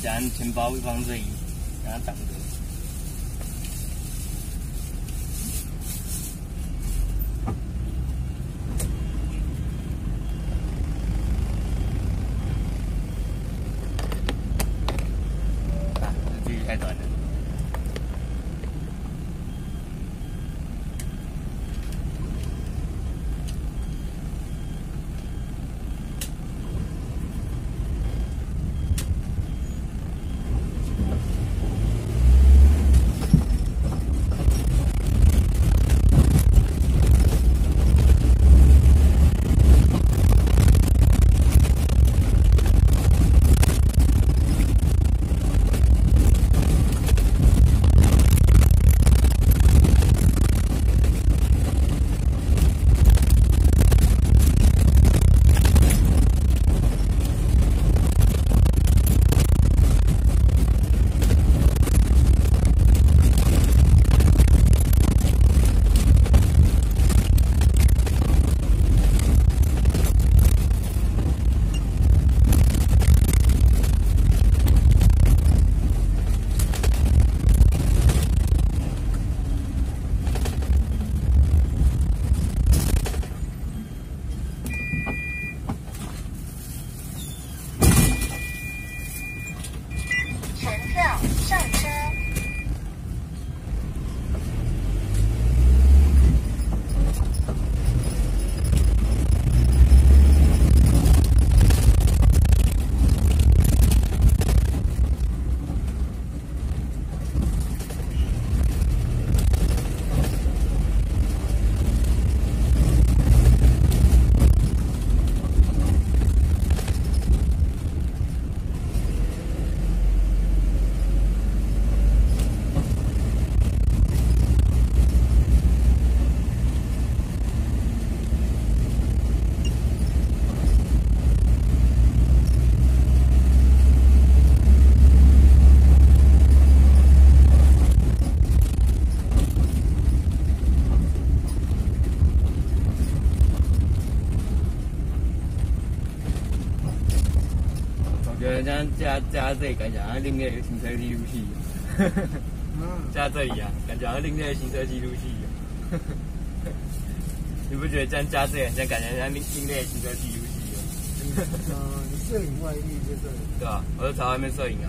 将钱包放这里，让它挡着。这距离太短了。觉得这样加这里，感觉好像另类的行车记录器。加这里啊，感觉好像另类的行车记录器。你不觉得这样加这里，像感觉像另类的行车记录器？ 你摄影外力就对了。 对啊，我就朝外面摄影啊。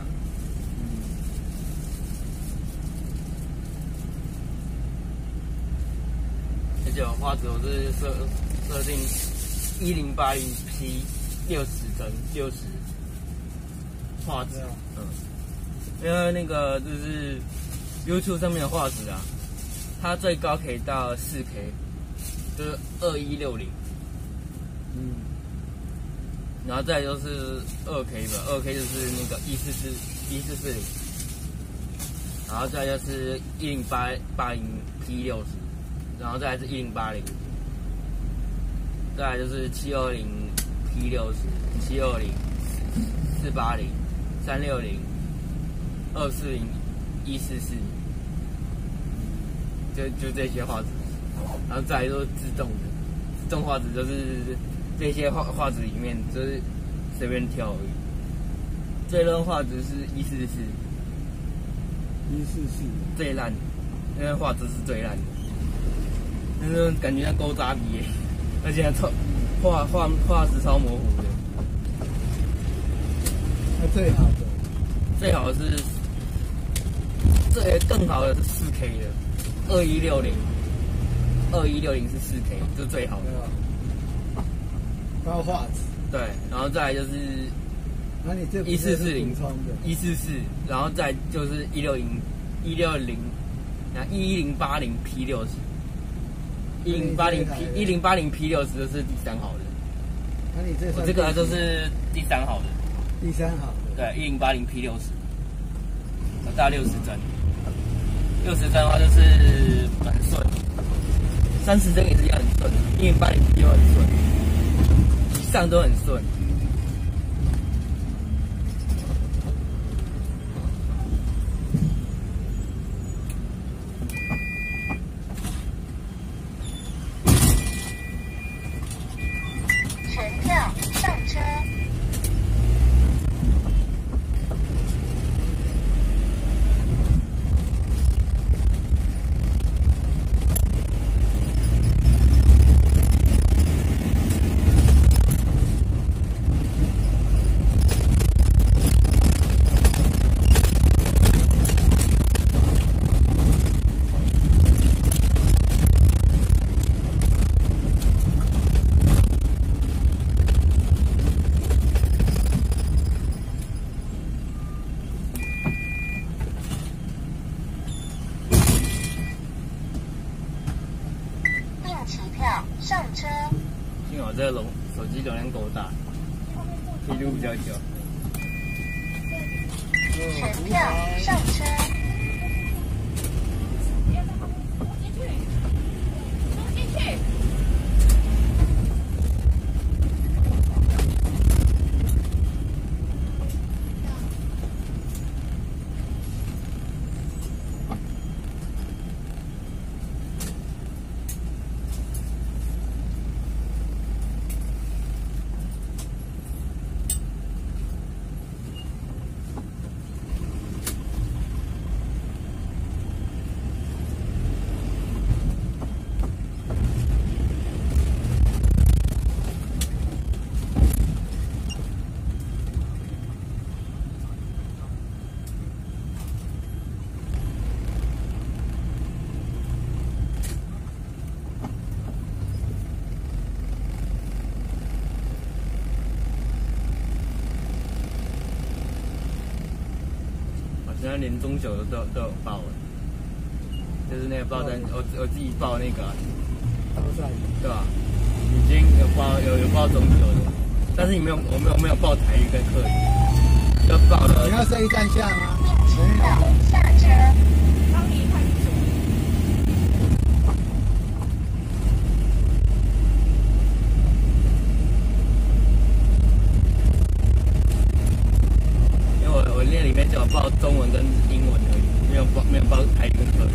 而且我画质我是设定1080P 60帧60画质，因为那个就是 YouTube 上面的画质啊，它最高可以到4K， 就是2160，然后再来就是2K 吧，2K 就是那个1440，然后再来就是 1080P 60，然后再来是1080，再来就是 720P 60、720、480、360、240、144，就这些画质，然后再来就是自动的，自动画质就是这些画质里面就是随便挑而已。最烂画质是144，最烂，因为画质是最烂的，但是感觉像勾扎比耶，而且画质超模糊的。 那最好的是更好的是4K 的，2160是4K， 这是最好的。 高画质。 对，然后再来就是那你这 1440，然后再就是160，然后1080P 60。1080P 60就是第三好的。 那你这我这个就是第三好的。 第三好的。 对，1080P 60，我大60帧。60帧的话就是蛮顺，30帧也是很顺，1080P 又很顺，以上都很顺。 乘客上车。 上车。 幸好这个手机容量够大，可以录比较久。 全票上车。 现在连中酒都有报了，就是那个报单，我自己报那个，对吧？已经有报中酒的，但是我没有报台语跟客语，就报了。 你要设一站下吗？ 请到下车。帮你看清楚。 我那里面只有报中文跟英文而已，没有报台语跟客语。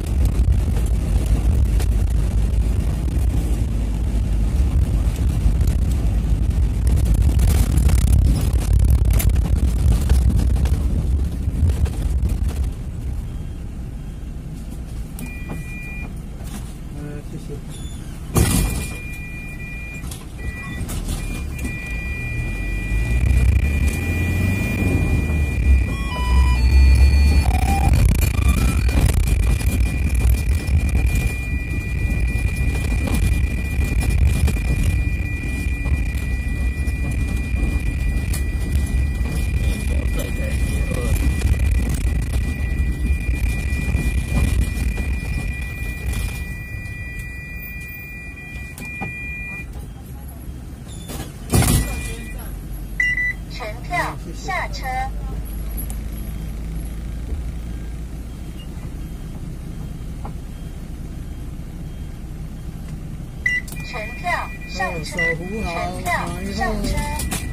谢谢。 全票下车。全票上车。全票上车。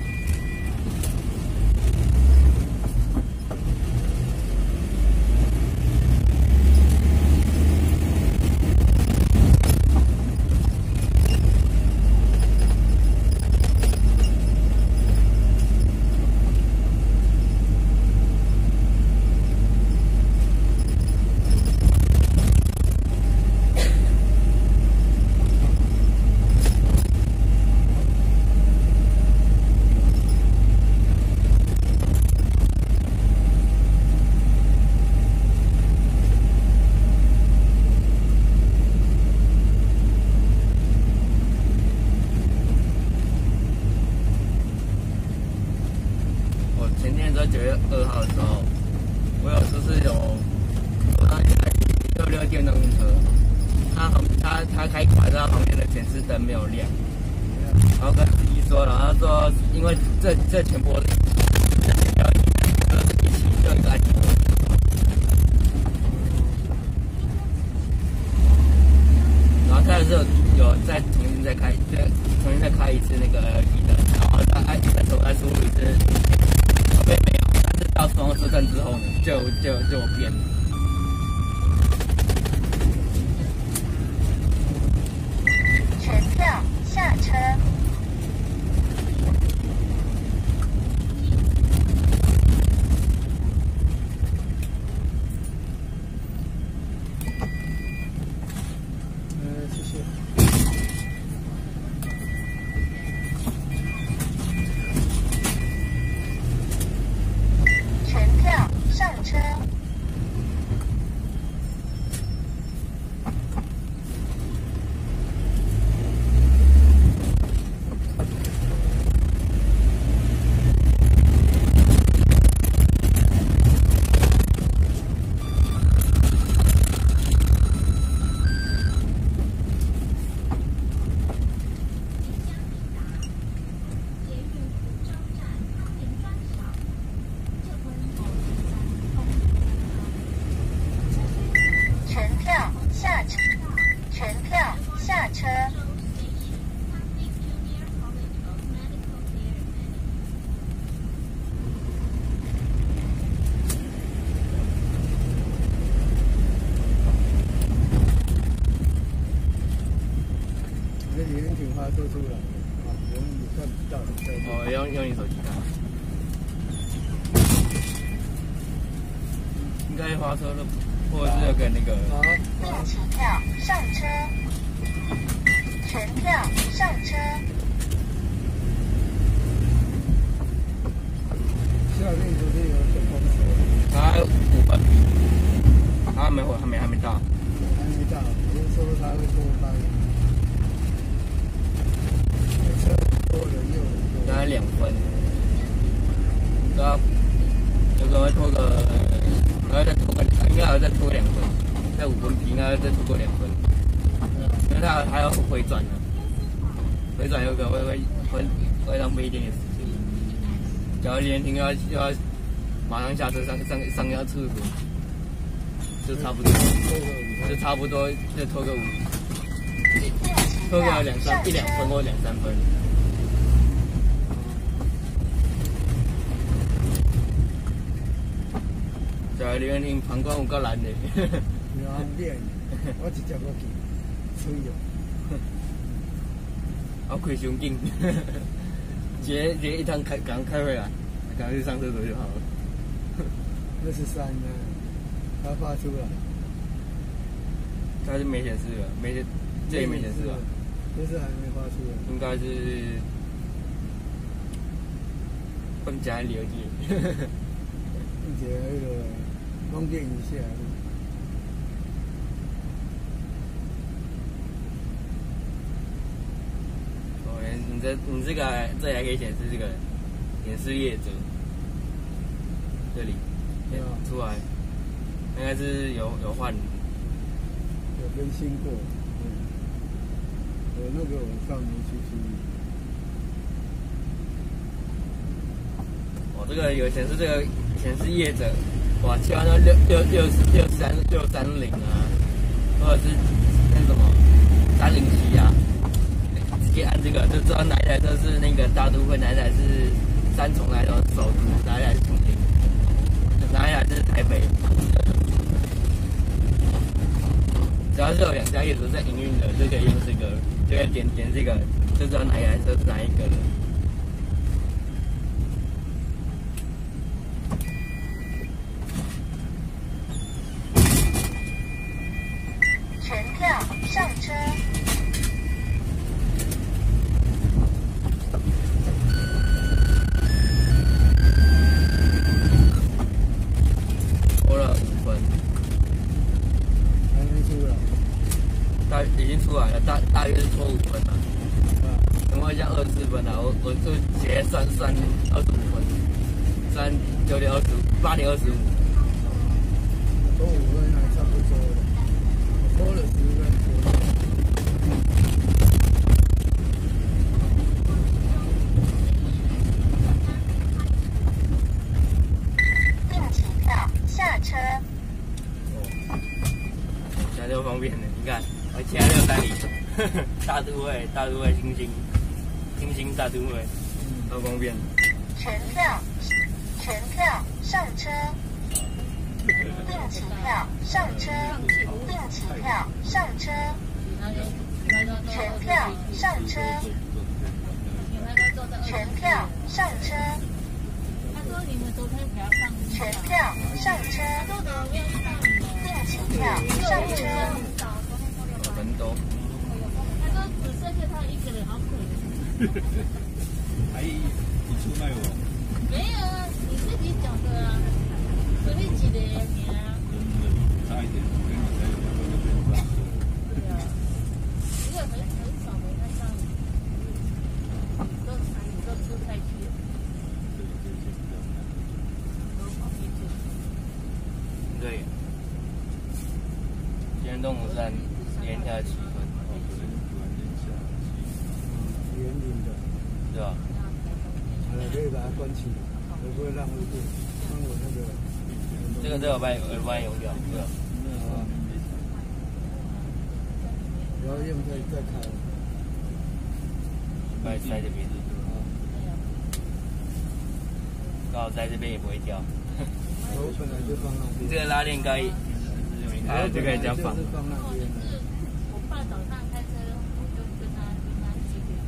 前天在9月2号的时候，我有就是有坐到一台66电动车，他开快车，旁边的显示灯没有亮，然后跟司机说，然后他说因为这前波这条一起就一个安全灯，然后他是有再重新再开一次那个 LED 灯，然后再重来输入一次。没有，但是到双车站之后呢，就变了。 全票下车。 谢谢。 全票上车。 车出来，啊，我们也看不到你在。 哦，用你手机看。应该花车了，或者是有个那个。 好， 并起票上车，全票上车。 下面不是有小公车？ 他5分，他还没到。 还没到，我是说他会多开。车多了又多。 大概2分，对啊，有可能会拖个，还要再拖个，应该还要再拖2分，在5分批应该要再拖过2分，因为他还要回转呢，回转有可能会浪费一点点时间。假如连停要马上下车上要厕所，就差不多就拖个拖个1-2分或2-3分。在里面听旁观有够难的。 方便，我直接过去，吹了。 我开伤紧，一趟赶开回来，赶快去上厕所就好了。 23呢，它发出来。 它是没显示了，这里没显示了， 就是还没发出来。 应该是分家了解。 并且那个供电一下。 你这个这里还可以显示这个显示业者，这里出来，应该是有换， 有更新过。我那个晚上没去注意。 哦，这个有显示这个显示业者，哇，切换到630啊，或者是那什么307啊。直接按这个就知道哪一台车是那个大都会，哪一台是3重，哪一台是首都，哪一台是重庆，哪一台是台北。只要是有2家业者在营运的，就可以用这个，就可以点这个，就知道哪一台车是哪一个了。 全票上车。 已经出来了，大约是拖5分了。等我一下24分了，我就直接算25分，3、9点25、8点25。 拖5分还差不多了，拖了10分。 并起票下车。 现在就方便了，你看。现在630，大都会新兴大都会，超方便。 全票上车，并起票上车，并起票上车，全票上车，全票上车，全票上车，并起票上车。 很多。 他说只剩下他一个人，好可怜。 还你出卖我？ 没有啊，你自己讲的啊，随便挤的呀你啊。 差一点，跟你在2个就不用上。 对啊，因为很少没看到你，都出差去了。都跑出去。 对。今天动物山。连下7分， 圆领的， 对吧？ 可以把它关起来，会不会浪费电？像我那个， 这个我帮你用掉，对吧？ 然后用再开， 把你塞这边，刚好塞这边也不会掉。 我本来就放那边。 你这个拉链盖，就可以这样放。 放那边。 我爸早上开车，我就跟他一起。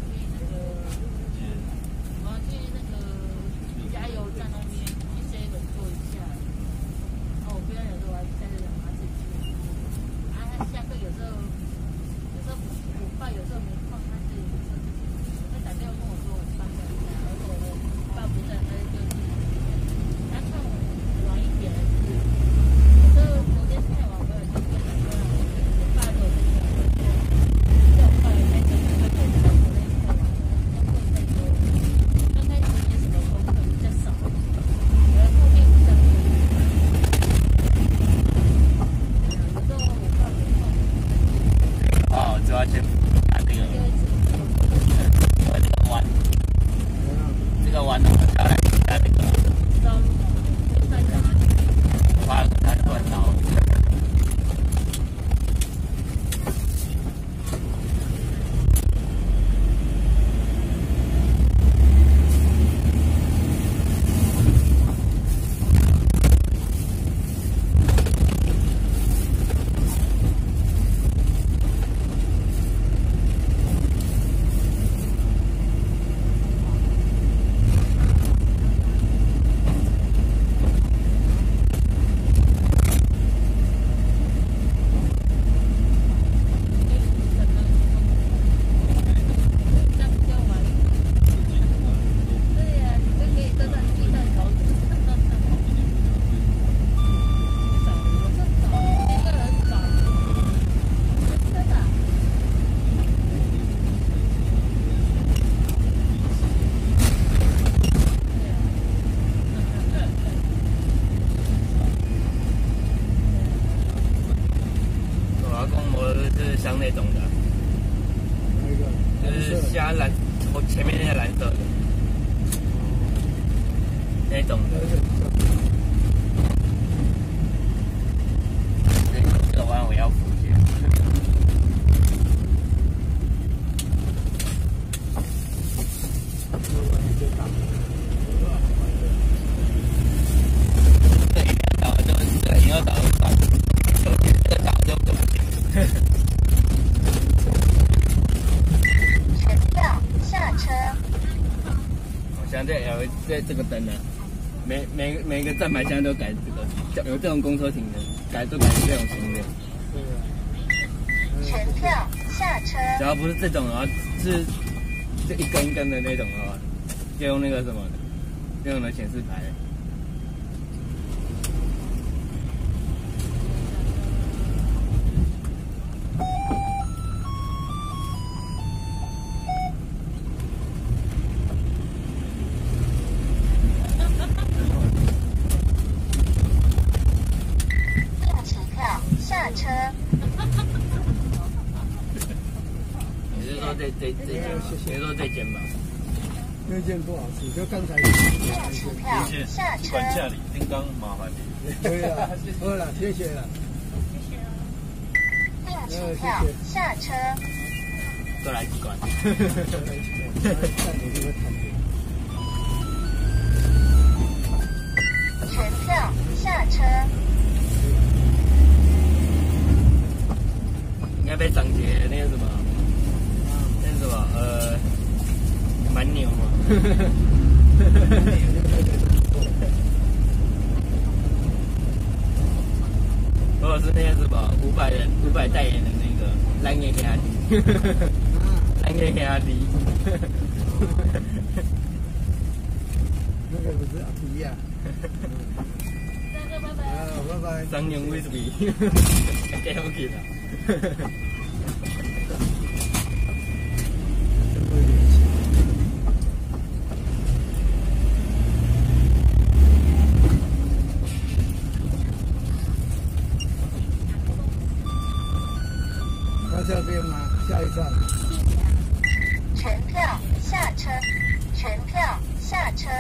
是像那种的， 哪一个？ 就是像蓝，我前面那个蓝色的那种的。这个弯我要扶一下。对，导就是对，你要导就导，这个导就不行。 全票下车。 现在这个灯呢，每个站牌现在都改这个，有这种公车亭的，都改成这种型的。 全票下车。 只要不是这种的话，是就一根一根的那种的话，就用那个什么的，就用的显示牌。 定期票下车。 你是说这间吗？你是说这间吧？ 那件不好吃，就刚才定期票下车。 管下里，叮当麻烦你。 可以了，好了，谢谢了。 定期票下车。 都来几罐。 看你这个摊子。 全票下车。 应该被涨节那个什么，那个什么蛮牛嘛。或者是那个什么500代言的那个蓝叶给他滴，蓝叶给他滴。 那个不是阿皮呀。 大哥，拜拜。 啊，拜拜。 3年威士忌，给不起了。 到这边吗？下一站。 全票下车。全票下车。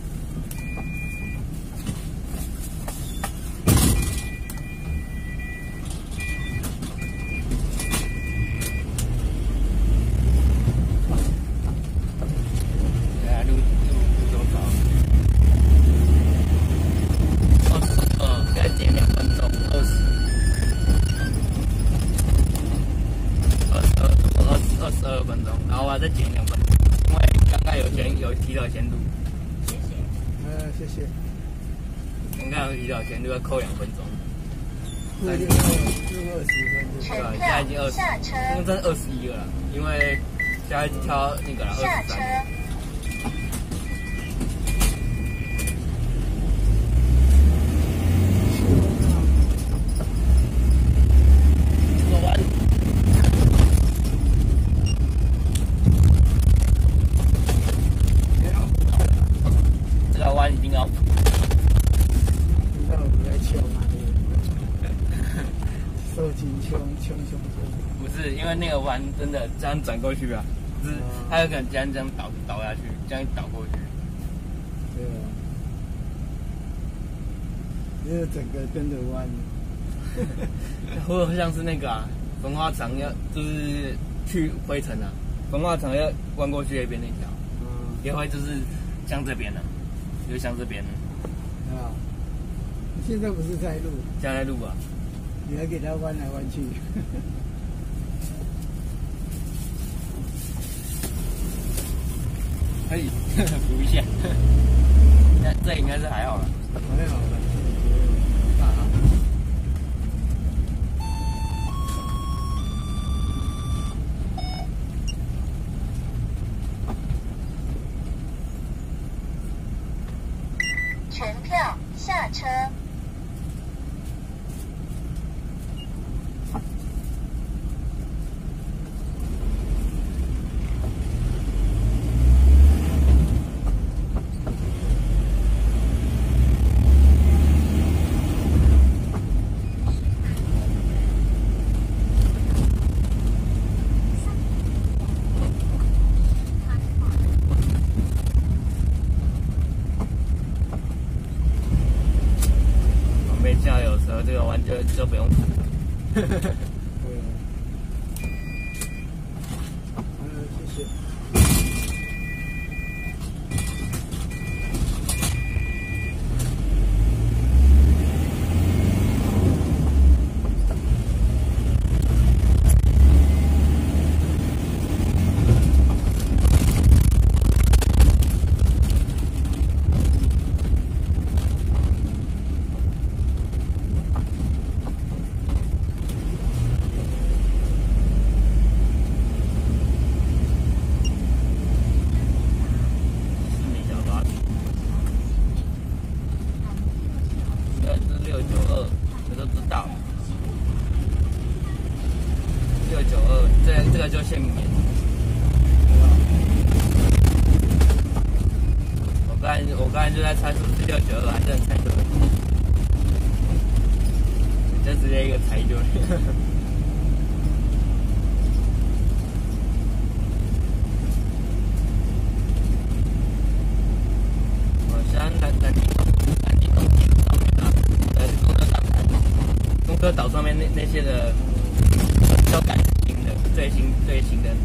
22分钟，然后我再减2分钟，因为刚刚有提到限度， 谢谢。 谢谢。 刚刚有提到限度要扣2分钟， 录20分钟。 对吧？ 全现在已经票下车。 因为真的21了啦，因为现在挑那个了下车。 23。一定要， 那我们来敲嘛，手紧枪。 不是因为那个弯真的这样转过去啊，就是它有可能这样倒下去，这样倒过去。 对啊，因为整个跟着弯。 或者像是那个啊，焚化厂要就是去灰尘啊，焚化厂要弯过去那边那条，也会就是像这边的。就像这边啊，现在不是在录， 现在在录啊， 你还给它弯来弯去， 可以扶一下，这应该是还好了， 还好了， 全票下车。 就不用付。 对啊。谢谢。 这个就限免。我刚才就在猜是不是692，还真猜对了，就直接一个猜对。现在南京东铁路上面公车岛上面那些的都改新的，最新的。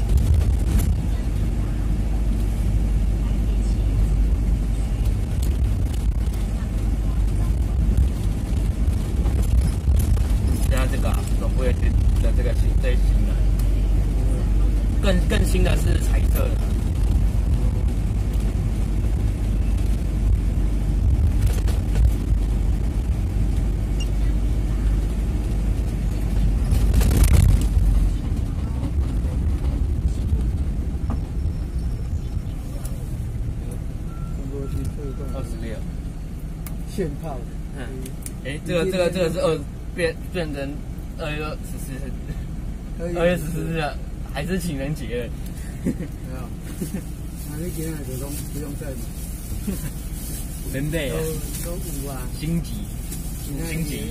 现在这个总部的这个是最新的，更新的是彩色的。26 现泡的。 这个是变成2月14日，还是情人节了？ 没有，那你今天就讲不用再买。 人类啊， 都5啊， 星级，5星级，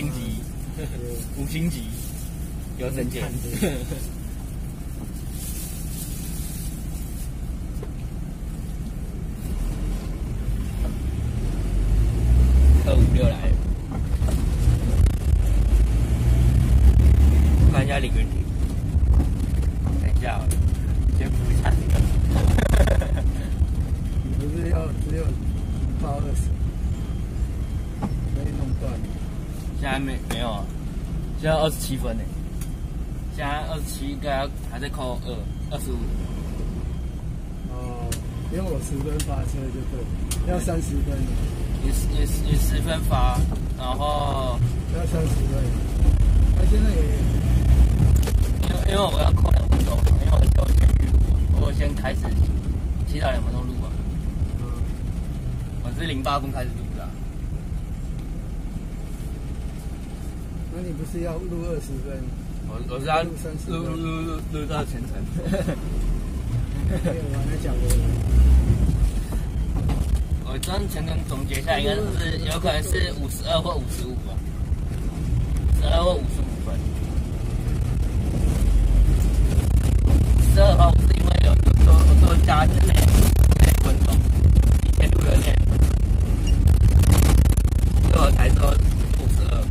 有整件。256来了，看一下李根廷，等一下，先补一下这个。 你不是要只有包20，可以弄断。 现在没有啊，现在27分呢，现在27应该还在扣25。 哦，用我10分发车就对，要30分。 以10分发，然后要30分。他现在也， 因为我要扣2分钟，因为我先预录，我先开始提早2分钟录嘛。我是08分开始录的。 那你不是要录20分？ 我是要录到全程。 没有啊，那讲过了。 我这样全程总结下来，应该是有可能是52或55吧，52或55分。12号是因为有多加那分钟，以前录的那，所以我才说52。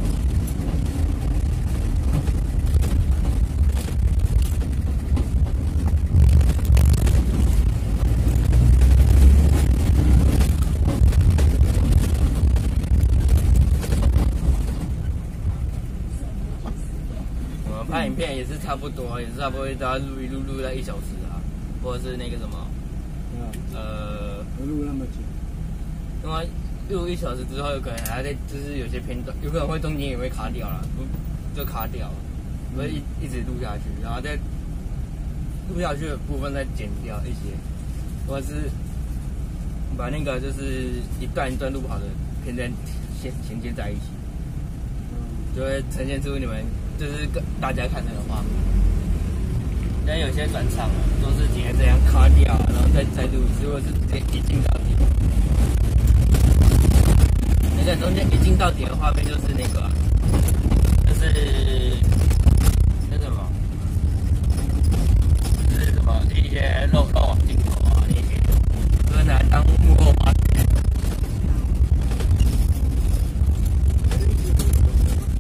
拍影片也是差不多都要录一录到1小时啊，或者是那个什么， 我录那么久， 因为录1小时之后，有可能还在就是有些片段，有可能会中间也会卡掉了，就卡掉了，会一直录下去，然后再录下去的部分再剪掉一些，或者是把那个就是一段一段录好的片段衔接在一起，就会呈现出你们。就是跟大家看那个画面，但有些转场都是直接这样卡掉，然后再录一次，或者是直接一镜到底。那个中间一镜到底的画面就是那个，就是那什么，就是什么一些漏网镜头啊那些，就是拿来当幕后花絮。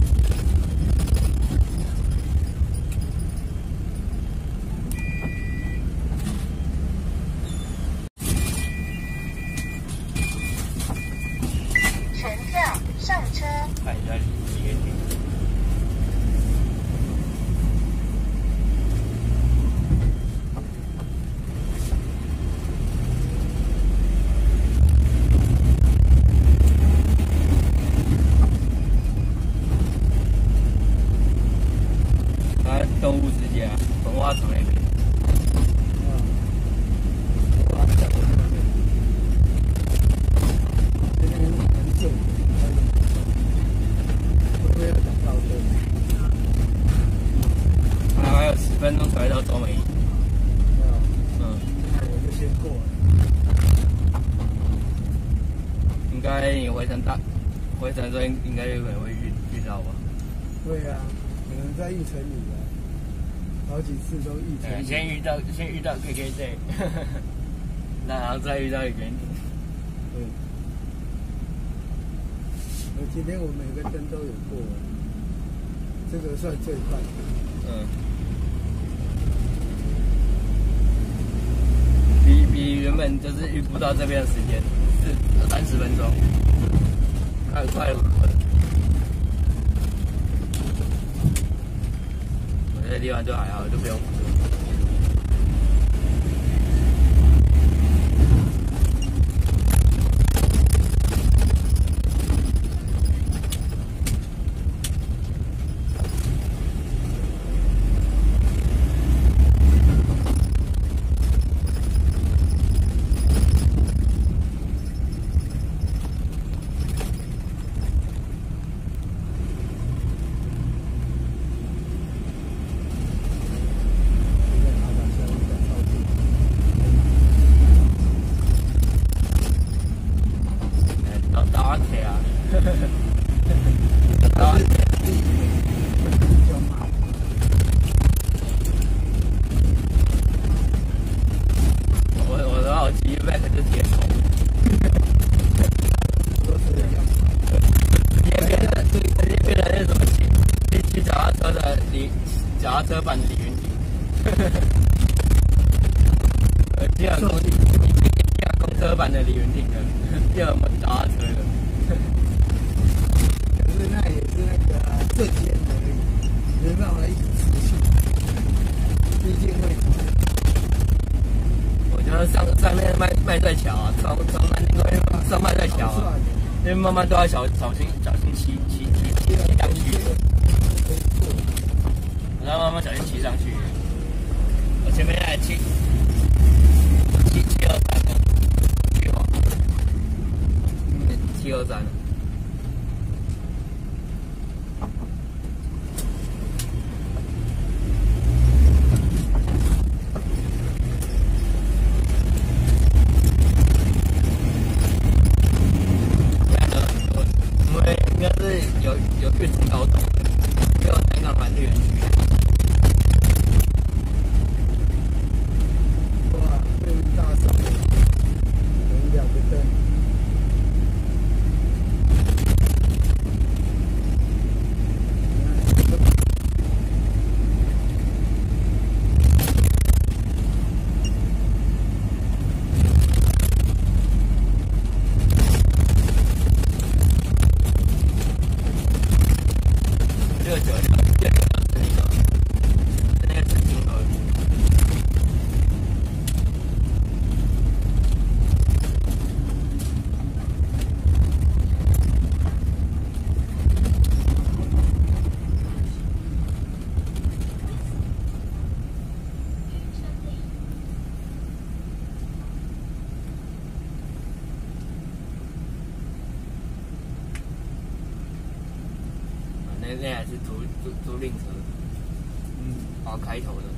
花场那边。 这边很久，会不会要讲到这？ 还有10分钟才到中美。嗯， 那我就先过了。 应该你回程的时候应该有可能会遇到吧？ 对啊，可能在玉成里啊，好几次都玉成里。 先遇到 KKJ， 然后再遇到原景。 对。今天我每个灯都有过，这个算最快的。 嗯。比原本就是预估到这边的时间是30分钟，快了5分。我这地方就还好，就不用。脚踏车版的李云迪，这样公车版的李云迪的，这样我们脚踏车的。 可是那也是那个瞬间而已，没办法一直持续，毕竟会。 我觉得上面麦在桥啊，从南京公园上麦在桥啊，因为慢慢都要小心骑上去。然后慢慢小心骑上去。我前面在723723。因为应该是有越层高中的，也有南港环绿园区。那还是租赁车，好开头的。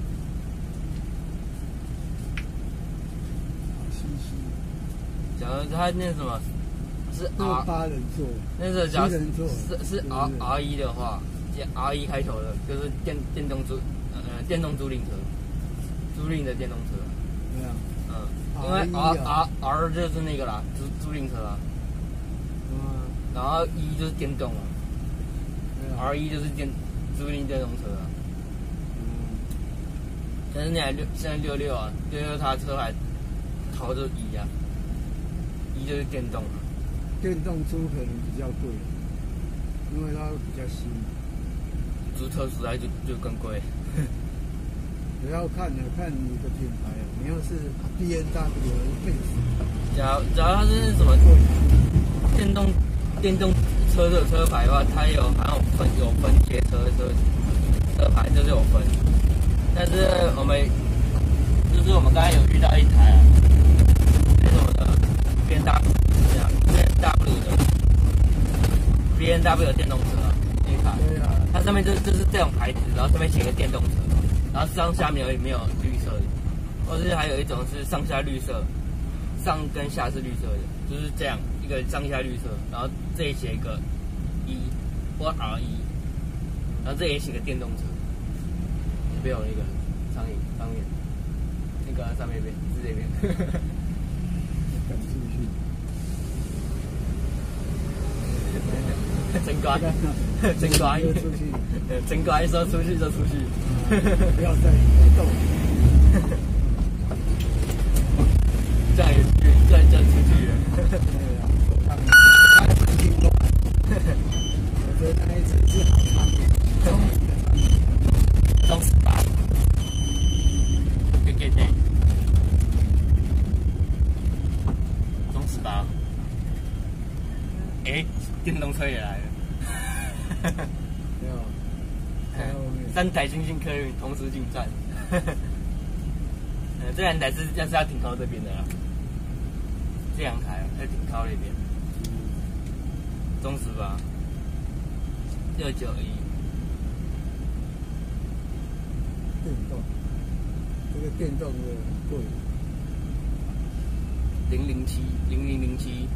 假如他那什么是 8人座， 那个假 7人座是 R1的话，R1开头的，就是电动租赁车，租赁的电动车。 对啊。 因为 R 就是那个啦，租赁车啊。然后1就是电动啊。R1就是租赁电动车啊。但是现在66啊，66它车还逃着1啊，1就是电动啊。 电动租可能比较贵，因为它比较新。 租特斯拉就更贵。 主要看你的品牌啊，你要是 BMW 或者假如它是什么电动车的车牌的话，它好像有分街车牌，就是有分。 但是我们刚才有遇到一台啊，那种的 B&W 的电动车啊，那一台，它上面就是这种牌子，然后上面写个电动车，然后上下面没有绿色的，或是还有一种是上下绿色，上跟下是绿色的，就是这样一个上下绿色，然后这里写一个 E 或 RE， 然后这里也写个电动车，没有那个上面那个上面一边是这边， 赶出去。 真乖，真乖，真乖，说出去就出去， 不要再动。 这样也出去，这样就出去了。 对啊，他很听话。我觉得那一次是好长， 中18，对，中18。哎，电动车也来了。 没有，还有后面 3台新兴客运同时进站。这2台是要停靠这边的啦，这2台要停靠那边。中18，691。 电动，这个电动的贵。 0007，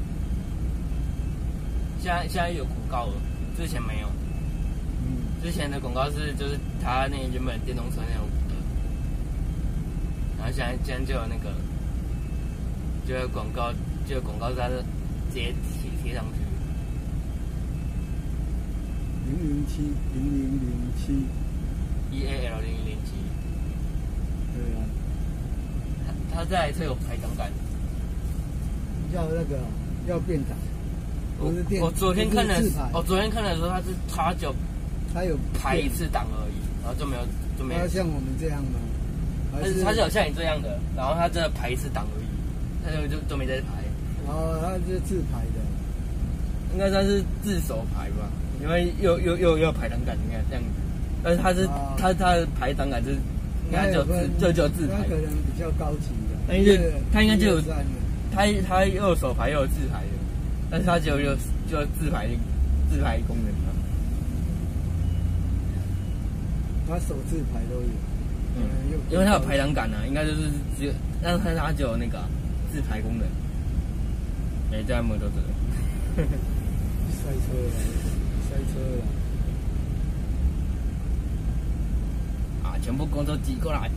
现在有广告了，之前没有。之前的广告就是他那原本电动车那种的，然后现在就有那个，就有广告它是直接贴上去。 007 EAL0007。 对啊， 它这台车有排档杆。 要那个要变档，不是电。 我昨天看的时候，它就它有排一次档而已，然后就没有。 它像我们这样吗？ 它是有像你这样的，然后它真的排一次档而已，它就没在排。 哦，它是自排的， 应该算是自手排吧，因为又排档杆，你看这样子。但是它的排档杆是，应该就自排。 它可能比较高级的，它应该就有。它又有手排又有自排的，但是它就自排功能嘛。 它手自排都有， 因为它有排档杆啊，应该就是只有，但是它只有那个自排功能。这样摩托车， 塞车了， 啊！全部工作挤过来。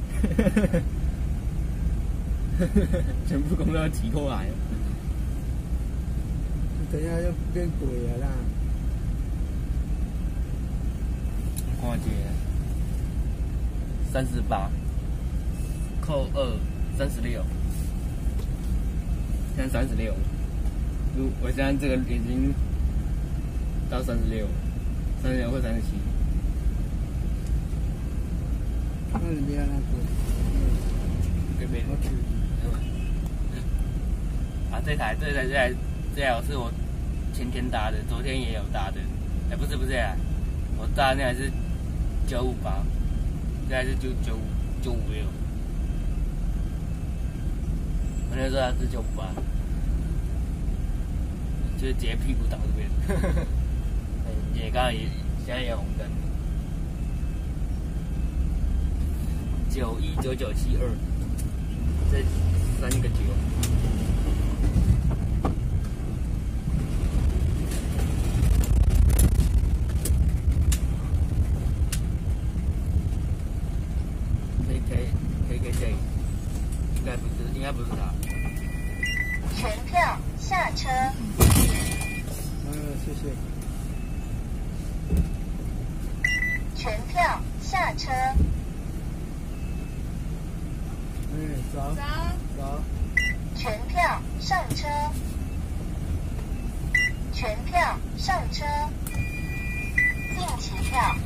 全部工作挤过来了， 等一下就变鬼了啦！ 看一下，38扣2 36，现在36。我现在这个已经到36或37。 那你不要那个。 这边。这台是我前天搭的，昨天也有搭的。不是啊，我搭的那台是958，这台是956。我那时候它是958，就是直接屁股倒这边。也刚刚现在也有红灯。919972，这3个9。KKJ， 应该不是他。 全票下车。 谢谢。 全票下车。 走。 全票上车。全票上车。定期票。